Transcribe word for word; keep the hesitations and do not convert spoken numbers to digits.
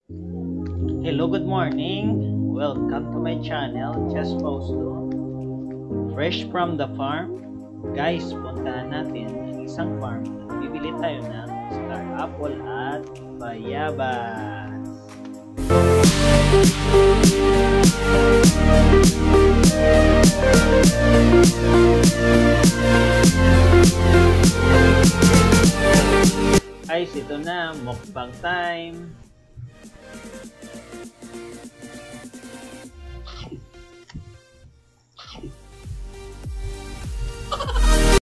Hello, good morning. Welcome to my channel, Just Fausto. Fresh from the farm. Guys, puntahan natin ang isang farm. Bibili tayo ng Star Apple at Guavas. Guys, ito na, mukbang time.